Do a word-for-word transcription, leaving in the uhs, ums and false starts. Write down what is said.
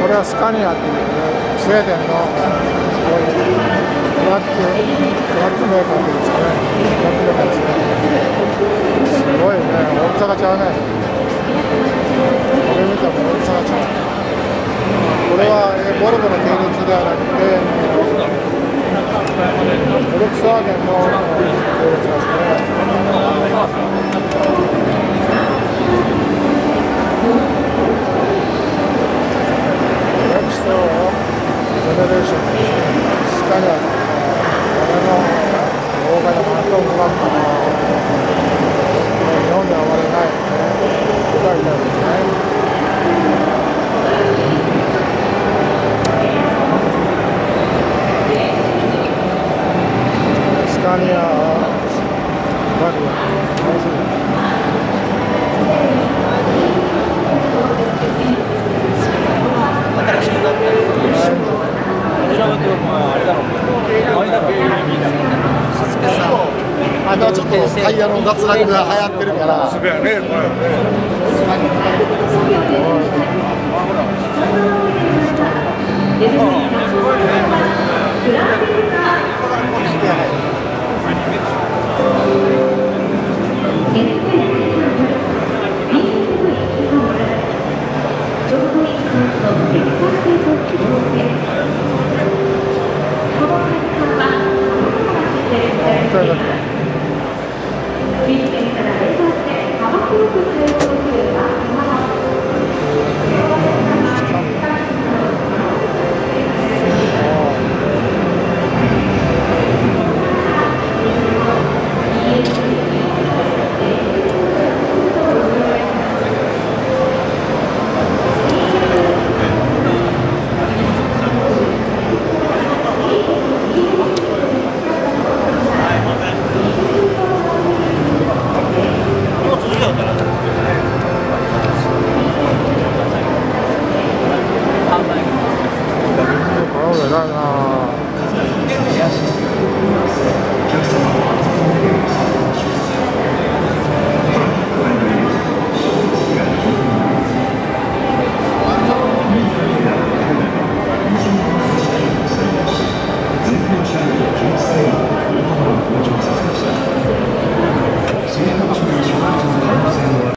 れはスカニアっていうね、スウェーデンのすごいトラック、トラックメーカーっていうんですかね、トラックメーカーですね。すごいね、大きさが違うね。これ見ても大きさが違う。これは、えー、ボルボの系列ではなくて、フォルクスワーゲンの系列ですね。ネクストジェネレーションスカニア、これの大型マントントラックの日本ではあまりない舞台みたいですね。スカニアバリア楽しみ。 新しくなったりこちらがあれだろうあれだろうあとはちょっとタイヤの脱落が流行ってるからすべやね、これね。 Thank you.